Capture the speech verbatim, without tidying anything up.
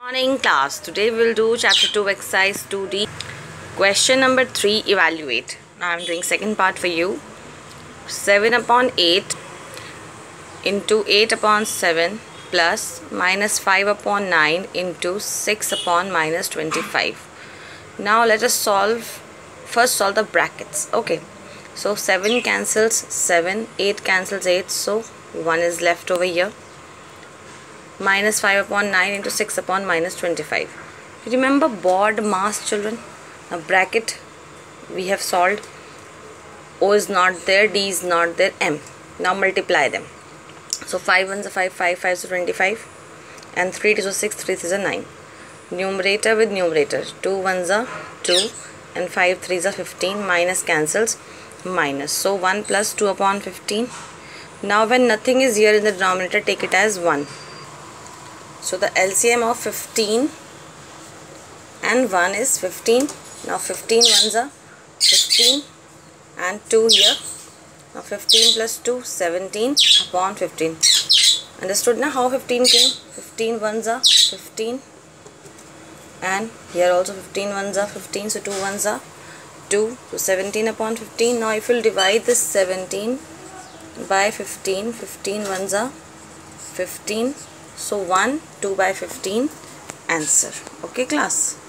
Morning class. Today we will do chapter two exercise two D. Question number three, evaluate. Now I am doing second part for you. seven upon eight into eight upon seven plus minus five upon nine into six upon minus twenty-five. Now let us solve, first solve the brackets. Okay, so seven cancels seven, eight cancels eight, so one is left over here. Minus five upon nine into six upon minus twenty-five. Remember BOD mass, children? Now bracket we have solved. O is not there, D is not there, M. Now multiply them. So five ones are five, five fives are twenty-five, and three twos are six, three threes are nine. Numerator with numerator, two ones are two and five threes are fifteen. Minus cancels minus. So one plus two upon fifteen. Now when nothing is here in the denominator, take it as one. So the L C M of fifteen and one is fifteen. Now fifteen ones are fifteen and two here. Now fifteen plus two, seventeen upon fifteen. Understood now how fifteen came? fifteen ones are fifteen and here also fifteen ones are fifteen. So two ones are two. So seventeen upon fifteen. Now if you will divide this seventeen by fifteen, fifteen ones are fifteen. So one, two by fifteen, answer. Okay class.